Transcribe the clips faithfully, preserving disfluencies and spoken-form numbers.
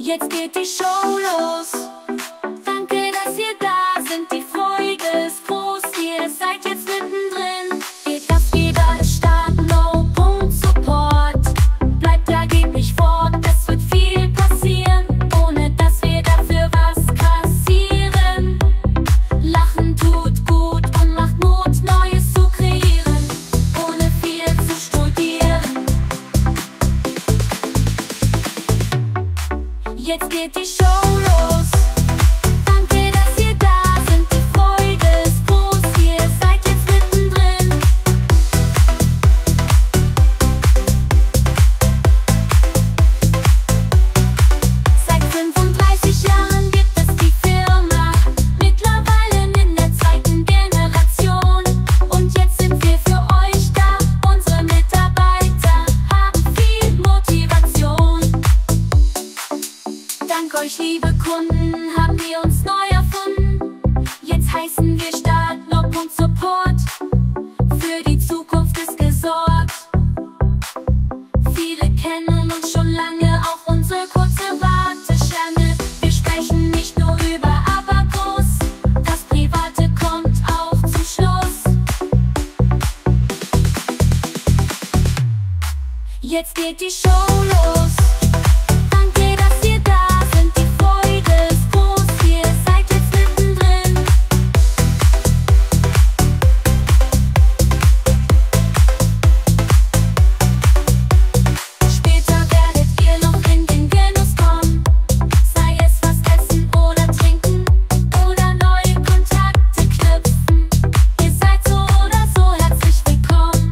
Jetzt geht die Show los. Danke, dass ihr da seid, die Freude ist groß. Ihr seid jetzt mittendrin. Geht Gas, jeder ist Start, no Punkt Support. Bleibt da, geht nicht fort, es wird viel passieren, ohne dass wir dafür was kassieren. Lachen tut gut und macht Mut, Neues zu kreieren, ohne viel zu studieren. Jetzt geht die Show los. Danke, dass ihr da seid, die Freude ist groß. Ihr seid jetzt mittendrin. Seit fünfunddreißig Jahren gibt es die Firma, mittlerweile in der zweiten Generation. Und jetzt sind wir für euch da. Unsere Mitarbeiter haben viel Motivation. Dank euch, liebe Kunden, haben wir uns neu erfunden. Jetzt heißen wir Start, no Punkt Support. Für die Zukunft ist gesorgt. Viele kennen uns schon lange, auch unsere kurze Warteschlange. Wir sprechen nicht nur über Abacus, das Private kommt auch zum Schluss. Jetzt geht die Show los. Danke, dass ihr da seid, die Freude ist groß. Ihr seid jetzt mittendrin. Später werdet ihr noch in den Genuss kommen, sei es was essen oder trinken oder neue Kontakte knüpfen. Ihr seid so oder so herzlich willkommen.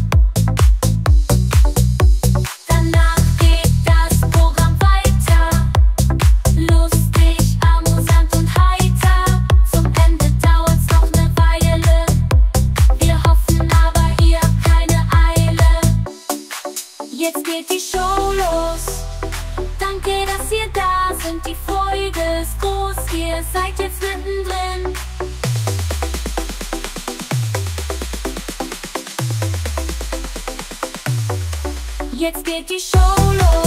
Danach geht das Programm weiter. Lustig, amüsant und heiter. Zum Ende dauert's noch ne Weile. Wir hoffen aber, ihr habt keine Eile. Jetzt geht die Show los. Danke, dass ihr da seid, die Freude ist groß. Ihr seid jetzt mittendrin. Jetzt geht die Show los.